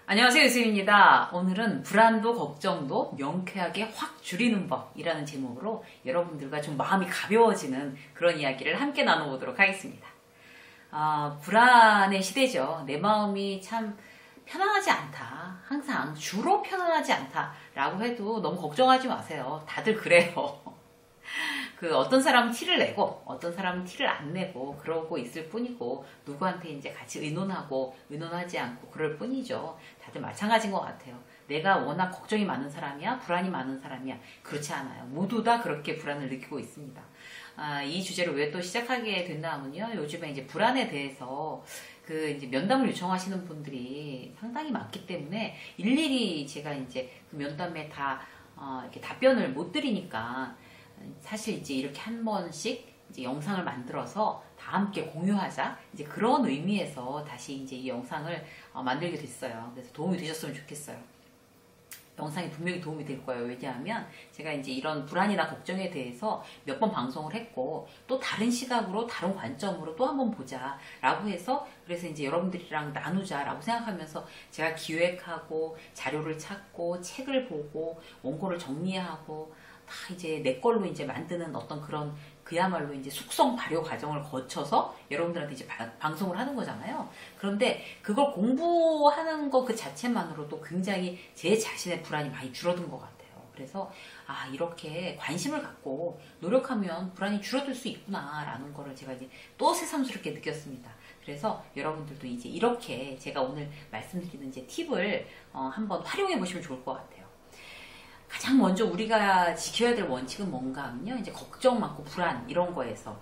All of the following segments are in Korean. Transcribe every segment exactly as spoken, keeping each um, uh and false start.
안녕하세요, 유수입니다. 오늘은 불안도 걱정도 명쾌하게 확 줄이는 법이라는 제목으로 여러분들과 좀 마음이 가벼워지는 그런 이야기를 함께 나눠보도록 하겠습니다. 아, 불안의 시대죠. 내 마음이 참 편안하지 않다. 항상 주로 편안하지 않다라고 해도 너무 걱정하지 마세요. 다들 그래요. 그 어떤 사람은 티를 내고 어떤 사람은 티를 안 내고 그러고 있을 뿐이고 누구한테 이제 같이 의논하고 의논하지 않고 그럴 뿐이죠. 다들 마찬가지인 것 같아요. 내가 워낙 걱정이 많은 사람이야? 불안이 많은 사람이야? 그렇지 않아요. 모두 다 그렇게 불안을 느끼고 있습니다. 아, 이 주제를 왜 또 시작하게 됐나 하면요. 요즘에 이제 불안에 대해서 그 이제 면담을 요청하시는 분들이 상당히 많기 때문에 일일이 제가 이제 그 면담에 다 어, 이렇게 답변을 못 드리니까 사실 이제 이렇게 한 번씩 이제 영상을 만들어서 다 함께 공유하자 이제 그런 의미에서 다시 이제 이 영상을 어, 만들게 됐어요. 그래서 도움이 되셨으면 좋겠어요. 영상이 분명히 도움이 될 거예요. 왜냐하면 제가 이제 이런 불안이나 걱정에 대해서 몇 번 방송을 했고 또 다른 시각으로 다른 관점으로 또 한번 보자 라고 해서 그래서 이제 여러분들이랑 나누자 라고 생각하면서 제가 기획하고 자료를 찾고 책을 보고 원고를 정리하고 다 이제 내 걸로 이제 만드는 어떤 그런 그야말로 이제 숙성 발효 과정을 거쳐서 여러분들한테 이제 바, 방송을 하는 거잖아요. 그런데 그걸 공부하는 거 그 자체만으로도 굉장히 제 자신의 불안이 많이 줄어든 것 같아요. 그래서 아 이렇게 관심을 갖고 노력하면 불안이 줄어들 수 있구나라는 거를 제가 이제 또 새삼스럽게 느꼈습니다. 그래서 여러분들도 이제 이렇게 제가 오늘 말씀드리는 이제 팁을 어, 한번 활용해 보시면 좋을 것 같아요. 가장 먼저 우리가 지켜야 될 원칙은 뭔가 하면요. 이제 걱정 많고 불안 이런 거에서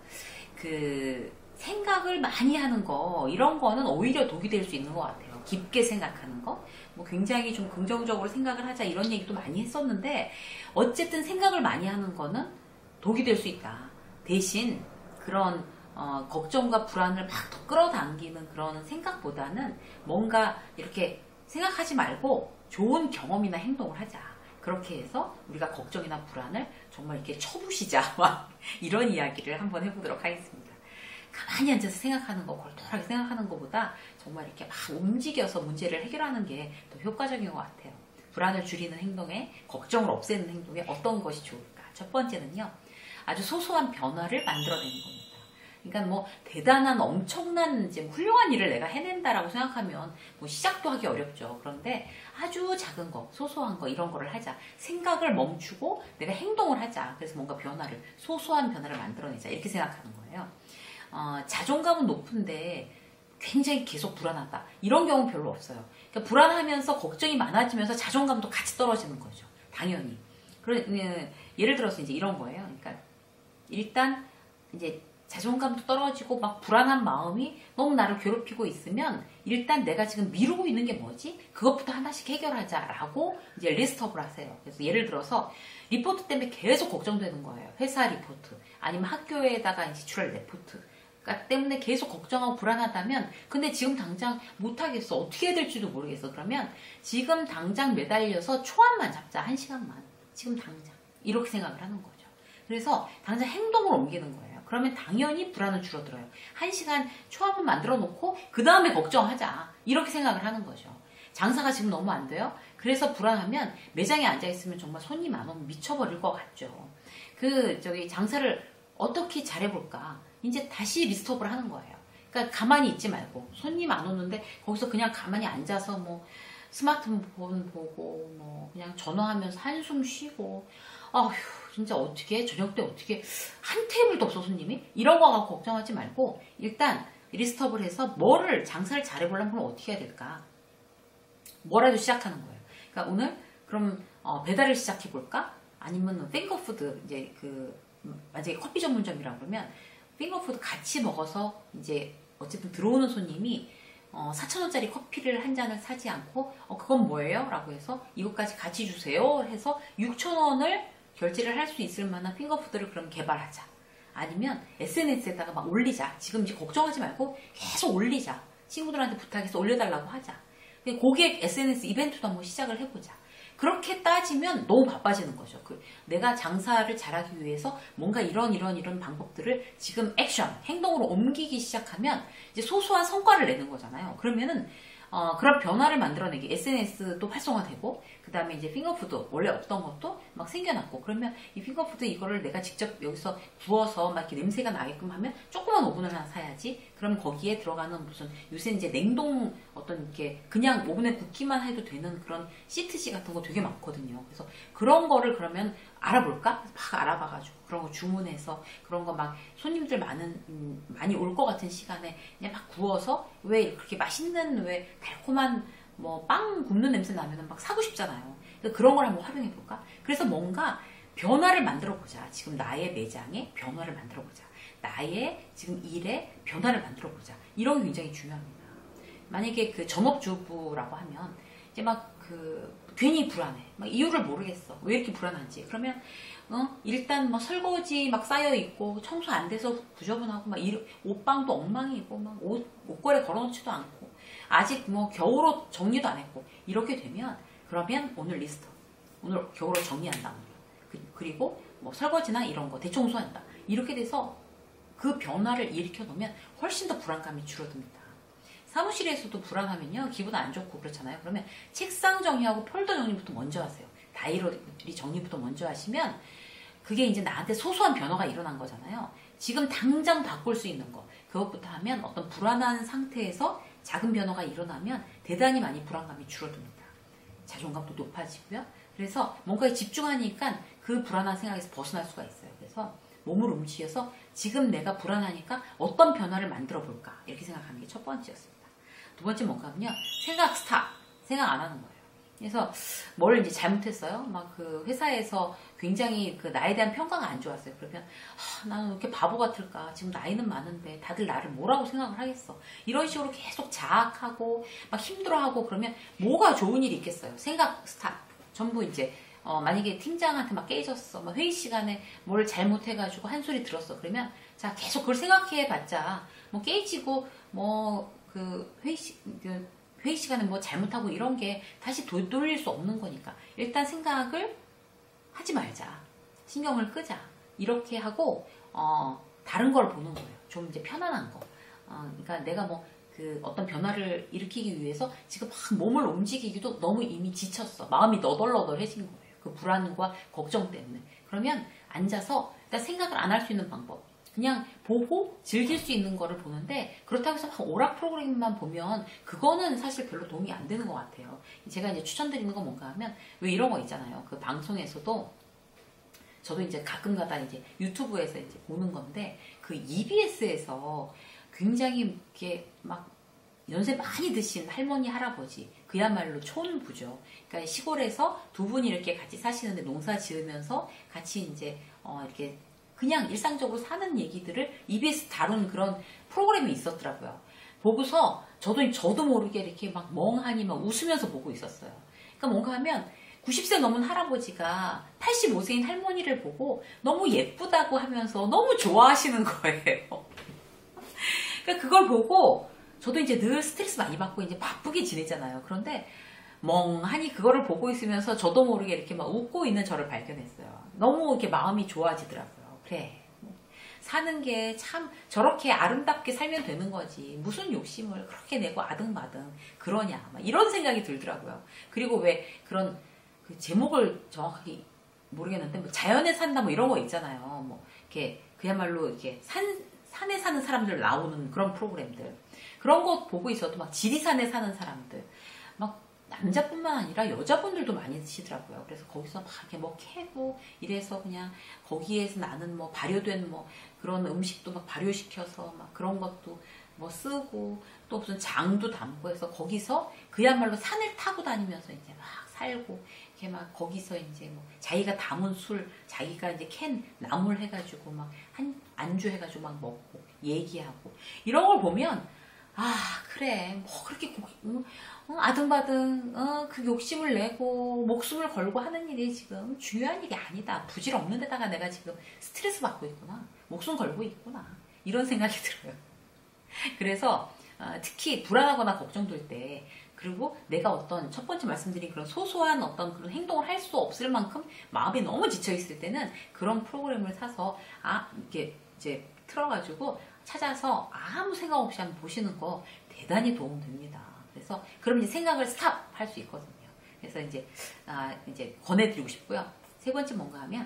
그 생각을 많이 하는 거 이런 거는 오히려 독이 될 수 있는 것 같아요. 깊게 생각하는 거. 뭐 굉장히 좀 긍정적으로 생각을 하자 이런 얘기도 많이 했었는데 어쨌든 생각을 많이 하는 거는 독이 될 수 있다. 대신 그런 어, 걱정과 불안을 막 더 끌어당기는 그런 생각보다는 뭔가 이렇게 생각하지 말고 좋은 경험이나 행동을 하자. 그렇게 해서 우리가 걱정이나 불안을 정말 이렇게 쳐부시자 이런 이야기를 한번 해보도록 하겠습니다. 가만히 앉아서 생각하는 거, 골똘하게 생각하는 것보다 정말 이렇게 막 움직여서 문제를 해결하는 게 더 효과적인 것 같아요. 불안을 줄이는 행동에, 걱정을 없애는 행동에 어떤 것이 좋을까? 첫 번째는요. 아주 소소한 변화를 만들어내는 겁니다. 그러니까 뭐 대단한 엄청난 이제 훌륭한 일을 내가 해낸다라고 생각하면 뭐 시작도 하기 어렵죠. 그런데 아주 작은 거, 소소한 거 이런 거를 하자. 생각을 멈추고 내가 행동을 하자. 그래서 뭔가 변화를 소소한 변화를 만들어내자 이렇게 생각하는 거예요. 어, 자존감은 높은데 굉장히 계속 불안하다. 이런 경우는 별로 없어요. 그러니까 불안하면서 걱정이 많아지면서 자존감도 같이 떨어지는 거죠. 당연히. 그러, 예를 들어서 이제 이런 거예요. 그러니까 일단 이제 자존감도 떨어지고 막 불안한 마음이 너무 나를 괴롭히고 있으면 일단 내가 지금 미루고 있는 게 뭐지? 그것부터 하나씩 해결하자라고 이제 리스트업을 하세요. 그래서 예를 들어서 리포트 때문에 계속 걱정되는 거예요. 회사 리포트 아니면 학교에다가 제출할 레포트 그러니까 때문에 계속 걱정하고 불안하다면 근데 지금 당장 못하겠어. 어떻게 해야 될지도 모르겠어. 그러면 지금 당장 매달려서 초안만 잡자. 한 시간만. 지금 당장. 이렇게 생각을 하는 거죠. 그래서 당장 행동을 옮기는 거예요. 그러면 당연히 불안은 줄어들어요. 한 시간 초합을 만들어 놓고 그 다음에 걱정하자. 이렇게 생각을 하는 거죠. 장사가 지금 너무 안 돼요. 그래서 불안하면 매장에 앉아있으면 정말 손님 안 오면 미쳐버릴 것 같죠. 그 저기 장사를 어떻게 잘해볼까. 이제 다시 리스트업을 하는 거예요. 그러니까 가만히 있지 말고 손님 안 오는데 거기서 그냥 가만히 앉아서 뭐 스마트폰 보고 뭐 그냥 전화하면서 한숨 쉬고 아휴 진짜 어떻게 저녁 때 어떻게 한 테이블도 없어 손님이? 이런 거 갖고 걱정하지 말고 일단 리스트업을 해서 뭐를 장사를 잘해보려면 그럼 어떻게 해야 될까? 뭐라도 시작하는 거예요. 그러니까 오늘 그럼 어, 배달을 시작해볼까? 아니면 핑거푸드 이제 그 만약에 커피 전문점이라고 그러면 핑거푸드 같이 먹어서 이제 어쨌든 들어오는 손님이 어, 사천 원짜리 커피를 한 잔을 사지 않고 어, 그건 뭐예요? 라고 해서 이것까지 같이 주세요 해서 육천 원을 결제를 할 수 있을 만한 핑거푸드를 그럼 개발하자. 아니면 에스엔에스에다가 막 올리자. 지금 이제 걱정하지 말고 계속 올리자. 친구들한테 부탁해서 올려달라고 하자. 고객 에스엔에스 이벤트도 한번 시작을 해보자. 그렇게 따지면 너무 바빠지는 거죠. 그 내가 장사를 잘하기 위해서 뭔가 이런 이런 이런 방법들을 지금 액션, 행동으로 옮기기 시작하면 이제 소소한 성과를 내는 거잖아요. 그러면은 어, 그런 변화를 만들어내기, 에스엔에스도 활성화되고, 그 다음에 이제 핑거푸드, 원래 없던 것도 막 생겨났고, 그러면 이 핑거푸드 이거를 내가 직접 여기서 구워서 막 이렇게 냄새가 나게끔 하면 조그만 오븐을 하나 사야지. 그럼 거기에 들어가는 무슨, 요새 이제 냉동 어떤 이렇게 그냥 오븐에 굽기만 해도 되는 그런 시트지 같은 거 되게 많거든요. 그래서 그런 거를 그러면 알아볼까? 막 알아봐가지고 그런 거 주문해서 그런 거 막 손님들 많은, 음, 많이 올 것 같은 시간에 그냥 막 구워서 왜 그렇게 맛있는 왜 달콤한 뭐 빵 굽는 냄새 나면은 막 사고 싶잖아요. 그런 걸 한번 활용해 볼까? 그래서 뭔가 변화를 만들어 보자. 지금 나의 매장에 변화를 만들어 보자. 나의 지금 일에 변화를 만들어 보자. 이런 게 굉장히 중요합니다. 만약에 그 전업주부라고 하면 이제 막 그 괜히 불안해. 막 이유를 모르겠어. 왜 이렇게 불안한지. 그러면 어? 일단 뭐 설거지 막 쌓여 있고 청소 안 돼서 부저분하고 막 이, 옷방도 엉망이고 막 옷, 옷걸이 걸어놓지도 않고 아직 뭐 겨울옷 정리도 안 했고 이렇게 되면 그러면 오늘 리스트 오늘 겨울옷 정리한다. 그, 그리고 뭐 설거지나 이런 거 대청소한다. 이렇게 돼서 그 변화를 일으켜 놓으면 훨씬 더 불안감이 줄어듭니다. 사무실에서도 불안하면요 기분 안 좋고 그렇잖아요. 그러면 책상 정리하고 폴더 정리부터 먼저 하세요. 다이어리 정리부터 먼저 하시면 그게 이제 나한테 소소한 변화가 일어난 거잖아요. 지금 당장 바꿀 수 있는 거 그것부터 하면 어떤 불안한 상태에서 작은 변화가 일어나면 대단히 많이 불안감이 줄어듭니다. 자존감도 높아지고요. 그래서 뭔가에 집중하니까 그 불안한 생각에서 벗어날 수가 있어요. 그래서 몸을 움직여서 지금 내가 불안하니까 어떤 변화를 만들어 볼까 이렇게 생각하는 게 첫 번째였습니다. 두 번째 뭔가 하면요 생각 스탑 생각 안 하는 거예요. 그래서 뭘 이제 잘못했어요. 막 그 회사에서 굉장히 그 나에 대한 평가가 안 좋았어요. 그러면 아, 나는 왜 이렇게 바보 같을까? 지금 나이는 많은데 다들 나를 뭐라고 생각을 하겠어? 이런 식으로 계속 자학하고 막 힘들어하고 그러면 뭐가 좋은 일이 있겠어요? 생각 스탑. 전부 이제 어, 만약에 팀장한테 막 깨졌어. 막 회의 시간에 뭘 잘못해가지고 한 소리 들었어. 그러면 자 계속 그걸 생각해봤자 뭐 깨지고 뭐 그 회의 시 그 회의 시간에 뭐 잘못하고 이런 게 다시 도, 돌릴 수 없는 거니까 일단 생각을 하지 말자. 신경을 끄자. 이렇게 하고 어, 다른 걸 보는 거예요. 좀 이제 편안한 거. 어, 그러니까 내가 뭐 그 어떤 변화를 일으키기 위해서 지금 막 몸을 움직이기도 너무 이미 지쳤어. 마음이 너덜너덜해진 거예요. 그 불안과 걱정 때문에. 그러면 앉아서 일단 생각을 안 할 수 있는 방법. 그냥 보고 즐길 수 있는 거를 보는데 그렇다고 해서 막 오락 프로그램만 보면 그거는 사실 별로 도움이 안 되는 것 같아요. 제가 이제 추천드리는 건 뭔가 하면 왜 이런 거 있잖아요. 그 방송에서도 저도 이제 가끔 가다 이제 유튜브에서 이제 보는 건데 그 이비에스에서 굉장히 이렇게 막 연세 많이 드신 할머니 할아버지 그야말로 촌부죠. 그러니까 시골에서 두 분이 이렇게 같이 사시는데 농사 지으면서 같이 이제 어 이렇게 그냥 일상적으로 사는 얘기들을 이비에스 다룬 그런 프로그램이 있었더라고요. 보고서 저도 저도 모르게 이렇게 막 멍하니 막 웃으면서 보고 있었어요. 그러니까 뭔가 하면 구십 세 넘은 할아버지가 팔십오 세인 할머니를 보고 너무 예쁘다고 하면서 너무 좋아하시는 거예요. 그러니까 그걸 보고 저도 이제 늘 스트레스 많이 받고 이제 바쁘게 지내잖아요. 그런데 멍하니 그거를 보고 있으면서 저도 모르게 이렇게 막 웃고 있는 저를 발견했어요. 너무 이렇게 마음이 좋아지더라고요. 그래. 사는 게 참 저렇게 아름답게 살면 되는 거지. 무슨 욕심을 그렇게 내고 아등바등 그러냐. 막 이런 생각이 들더라고요. 그리고 왜 그런 그 제목을 정확하게 모르겠는데 뭐 자연에 산다 뭐 이런 거 있잖아요. 뭐 이렇게 그야말로 이렇게 산 산에 사는 사람들 나오는 그런 프로그램들. 그런 거 보고 있어도 막 지리산에 사는 사람들. 막 남자뿐만 아니라 여자분들도 많이 드시더라고요. 그래서 거기서 막 이렇게 뭐 캐고 이래서 그냥 거기에서 나는 뭐 발효된 뭐 그런 음식도 막 발효시켜서 막 그런 것도 뭐 쓰고 또 무슨 장도 담고 해서 거기서 그야말로 산을 타고 다니면서 이제 막 살고 이렇게 막 거기서 이제 뭐 자기가 담은 술 자기가 이제 캔 나물 해가지고 막 한 안주 해가지고 막 먹고 얘기하고 이런 걸 보면 아 그래 뭐 그렇게 고기, 어, 어, 아등바등 어, 그 욕심을 내고 목숨을 걸고 하는 일이 지금 중요한 일이 아니다. 부질없는 데다가 내가 지금 스트레스 받고 있구나. 목숨 걸고 있구나. 이런 생각이 들어요. 그래서 어, 특히 불안하거나 걱정될 때 그리고 내가 어떤 첫 번째 말씀드린 그런 소소한 어떤 그런 행동을 할 수 없을 만큼 마음이 너무 지쳐 있을 때는 그런 프로그램을 사서 아 이렇게 이제 틀어가지고 찾아서 아무 생각 없이 한번 보시는 거 대단히 도움됩니다. 그래서 그럼 이제 생각을 스탑 할 수 있거든요. 그래서 이제 아 이제 권해드리고 싶고요. 세 번째 뭔가 하면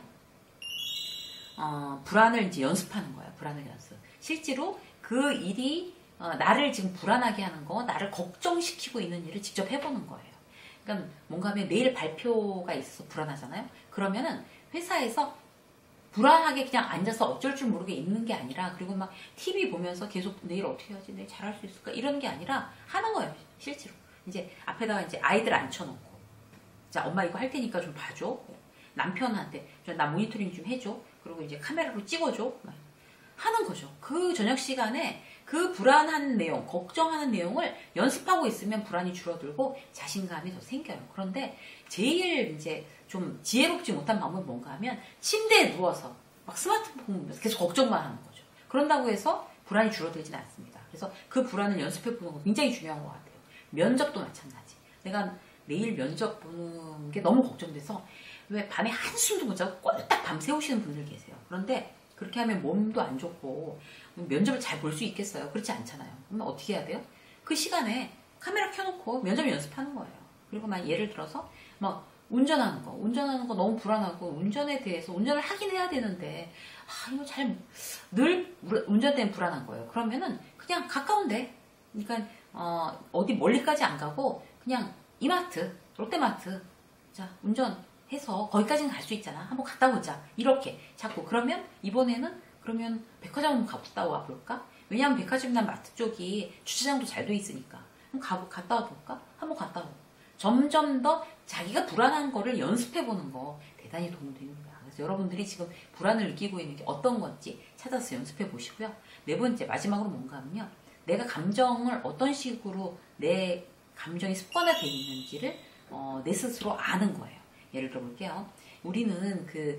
어, 불안을 이제 연습하는 거예요. 불안을 연습. 실제로 그 일이 어, 나를 지금 불안하게 하는 거, 나를 걱정시키고 있는 일을 직접 해보는 거예요. 그러니까 뭔가 하면 내일 발표가 있어서 불안하잖아요. 그러면은 회사에서 불안하게 그냥 앉아서 어쩔 줄 모르게 있는 게 아니라, 그리고 막 티비 보면서 계속 내일 어떻게 하지, 내일 잘할 수 있을까, 이런 게 아니라 하는 거예요. 실제로. 이제 앞에다가 이제 아이들 앉혀놓고, 자, 엄마 이거 할 테니까 좀 봐줘. 남편한테 나 모니터링 좀 해줘. 그리고 이제 카메라로 찍어줘. 하는 거죠. 그 저녁 시간에 그 불안한 내용, 걱정하는 내용을 연습하고 있으면 불안이 줄어들고 자신감이 더 생겨요. 그런데 제일 이제 좀 지혜롭지 못한 방법은 뭔가 하면 침대에 누워서 막 스마트폰 보면서 계속 걱정만 하는 거죠. 그런다고 해서 불안이 줄어들진 않습니다. 그래서 그 불안을 연습해 보는 거 굉장히 중요한 것 같아요. 면접도 마찬가지. 내가 내일 면접 보는 게 너무 걱정돼서 왜 밤에 한숨도 못 자고 꼴딱 밤 새우시는 분들 계세요. 그런데 그렇게 하면 몸도 안 좋고 면접을 잘 볼 수 있겠어요? 그렇지 않잖아요. 그러면 어떻게 해야 돼요? 그 시간에 카메라 켜놓고 면접 연습하는 거예요. 그리고 막 예를 들어서 막 운전하는 거, 운전하는 거 너무 불안하고 운전에 대해서 운전을 하긴 해야 되는데 아 이거 잘 늘 운전 때문에 불안한 거예요. 그러면은 그냥 가까운데, 그러니까 어, 어디 멀리까지 안 가고 그냥 이마트, 롯데마트, 자 운전해서 거기까지는 갈 수 있잖아. 한번 갔다 오자. 이렇게 자꾸. 그러면 이번에는 그러면 백화점 한번 갔다 와 볼까? 왜냐하면 백화점이나 마트 쪽이 주차장도 잘 돼 있으니까. 그럼 가, 갔다 와 볼까? 한번 갔다 오고. 점점 더 자기가 불안한 거를 연습해 보는 거 대단히 도움이 됩니다. 그래서 여러분들이 지금 불안을 느끼고 있는 게 어떤 건지 찾아서 연습해 보시고요. 네 번째, 마지막으로 뭔가 하면요. 내가 감정을 어떤 식으로 내 감정이 습관화되어 있는지를 어, 내 스스로 아는 거예요. 예를 들어 볼게요. 우리는 그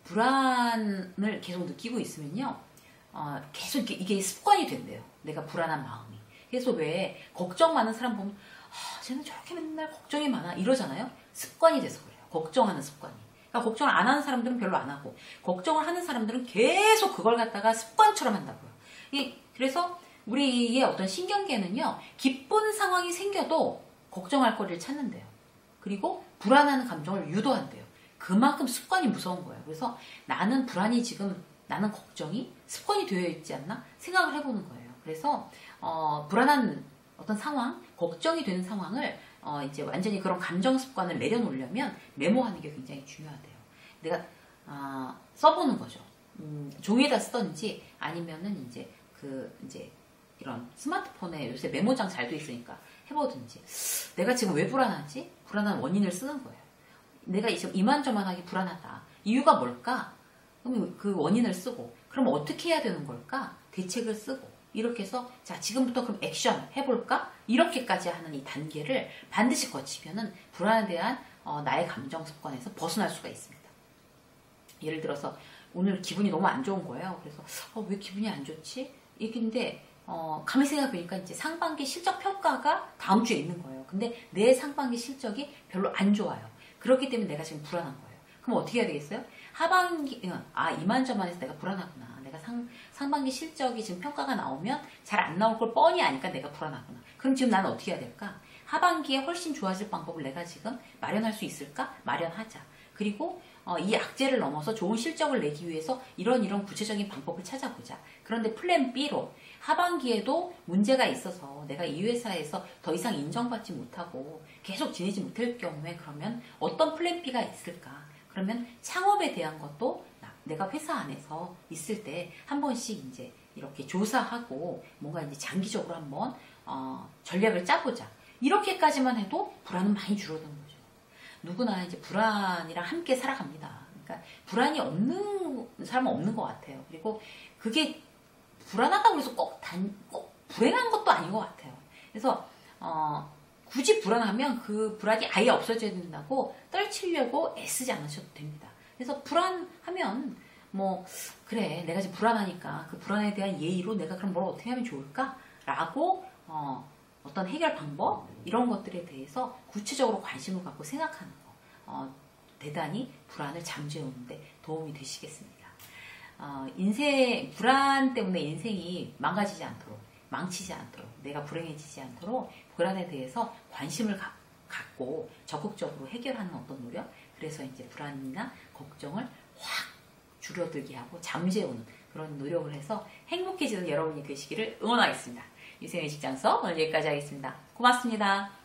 불안을 계속 느끼고 있으면요. 어, 계속 이게, 이게 습관이 된대요. 내가 불안한 마음이. 그래서 왜 걱정 많은 사람 보면 아, 쟤는 저렇게 맨날 걱정이 많아 이러잖아요. 습관이 돼서 그래요. 걱정하는 습관이. 그러니까 걱정을 안 하는 사람들은 별로 안 하고 걱정을 하는 사람들은 계속 그걸 갖다가 습관처럼 한다고요. 이, 그래서 우리의 어떤 신경계는요. 기쁜 상황이 생겨도 걱정할 거리를 찾는데요. 그리고 불안한 감정을 유도한대요. 그만큼 습관이 무서운 거예요. 그래서 나는 불안이 지금, 나는 걱정이 습관이 되어 있지 않나 생각을 해보는 거예요. 그래서 어, 불안한 어떤 상황, 걱정이 되는 상황을 어, 이제 완전히 그런 감정 습관을 내려놓으려면 메모하는 게 굉장히 중요하대요. 내가 어, 써보는 거죠. 음, 종이에다 쓰던지 아니면은 이제 그 이제 이런 스마트폰에 요새 메모장 잘 돼 있으니까 해보든지. 내가 지금 왜 불안하지? 불안한 원인을 쓰는 거예요. 내가 지금 이만저만하게 불안하다. 이유가 뭘까? 그럼 그 원인을 쓰고, 그럼 어떻게 해야 되는 걸까? 대책을 쓰고, 이렇게 해서 자 지금부터 그럼 액션 해볼까? 이렇게까지 하는 이 단계를 반드시 거치면은 불안에 대한 어, 나의 감정 습관에서 벗어날 수가 있습니다. 예를 들어서 오늘 기분이 너무 안 좋은 거예요. 그래서 어, 왜 기분이 안 좋지? 이긴데 어, 가만히 생각해보니까 이제 상반기 실적 평가가 다음 주에 있는 거예요. 근데 내 상반기 실적이 별로 안 좋아요. 그렇기 때문에 내가 지금 불안한 거예요. 그럼 어떻게 해야 되겠어요? 하반기, 아, 이만저만해서 내가 불안하구나. 내가 상, 상반기 실적이 지금 평가가 나오면 잘 안 나올 걸 뻔히 아니까 내가 불안하구나. 그럼 지금 나는 어떻게 해야 될까? 하반기에 훨씬 좋아질 방법을 내가 지금 마련할 수 있을까? 마련하자. 그리고 어, 이 악재를 넘어서 좋은 실적을 내기 위해서 이런 이런 구체적인 방법을 찾아보자. 그런데 플랜 B로 하반기에도 문제가 있어서 내가 이 회사에서 더 이상 인정받지 못하고 계속 지내지 못할 경우에 그러면 어떤 플랜 B가 있을까? 그러면 창업에 대한 것도 내가 회사 안에서 있을 때 한 번씩 이제 이렇게 조사하고 뭔가 이제 장기적으로 한번 어, 전략을 짜보자. 이렇게까지만 해도 불안은 많이 줄어드는 거죠. 누구나 이제 불안이랑 함께 살아갑니다. 그러니까 불안이 없는 사람은 없는 것 같아요. 그리고 그게 불안하다고 해서 꼭, 단, 꼭 불행한 것도 아닌 것 같아요. 그래서 어, 굳이 불안하면 그 불안이 아예 없어져야 된다고 떨치려고 애쓰지 않으셔도 됩니다. 그래서 불안하면 뭐 그래 내가 지금 불안하니까 그 불안에 대한 예의로 내가 그럼 뭘 어떻게 하면 좋을까? 라고 어, 어떤 해결 방법 이런 것들에 대해서 구체적으로 관심을 갖고 생각하는 거 어, 대단히 불안을 잠재우는 데 도움이 되시겠습니다. 어, 인생 불안 때문에 인생이 망가지지 않도록 망치지 않도록, 내가 불행해지지 않도록 불안에 대해서 관심을 가, 갖고 적극적으로 해결하는 어떤 노력, 그래서 이제 불안이나 걱정을 확 줄여들게 하고 잠재우는 그런 노력을 해서 행복해지는 여러분이 되시기를 응원하겠습니다. 유생의 직장서 오늘 여기까지 하겠습니다. 고맙습니다.